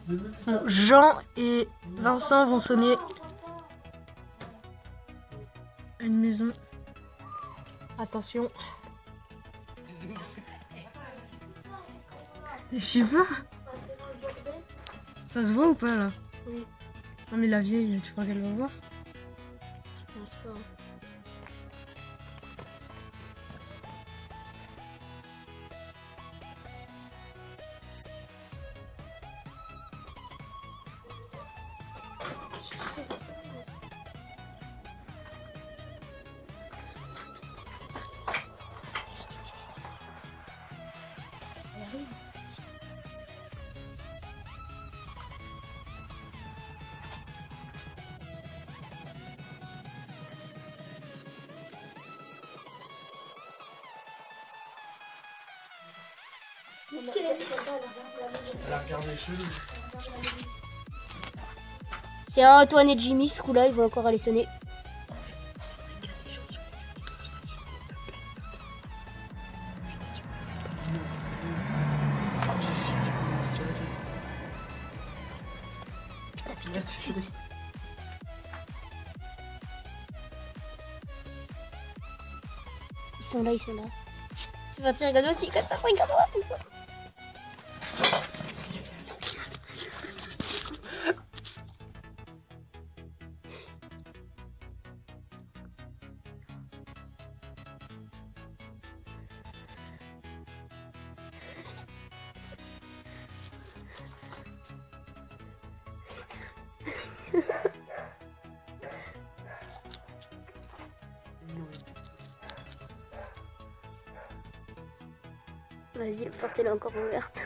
Bon, Jean et Vincent vont sonner à une maison. Attention. Je sais pas. Ça se voit ou pas là? Oui. Non mais la vieille, tu crois qu'elle va voir? Je pense pas. Elle a regardé les cheveux. C'est Antoine et Jimmy, ce coup-là, ils vont encore aller sonner. Ils sont là, ils sont là. Tu vas te regarder aussi, comme ça, regarde-moi. Vas-y, la porte elle est encore ouverte.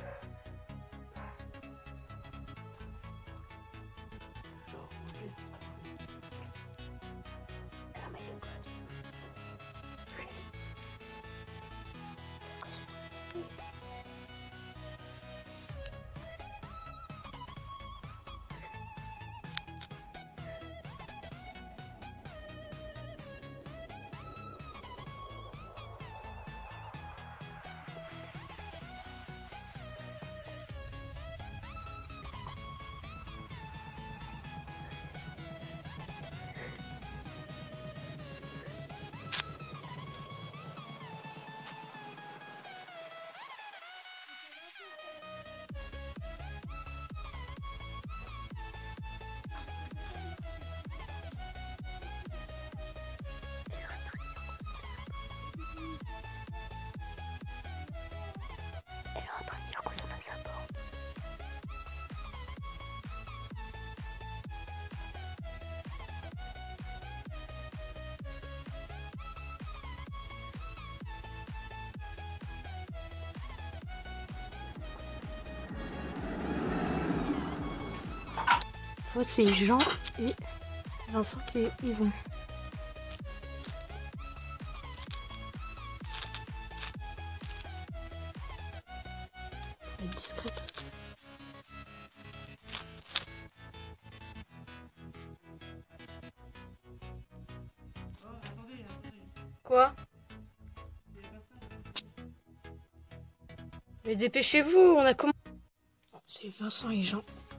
Elle est en train de dire quoi ça passe la porte. Moi c'est Jean et Vincent qui y vont. Faut être discrète. Quoi? Mais dépêchez-vous, on a commencé. C'est Vincent et Jean.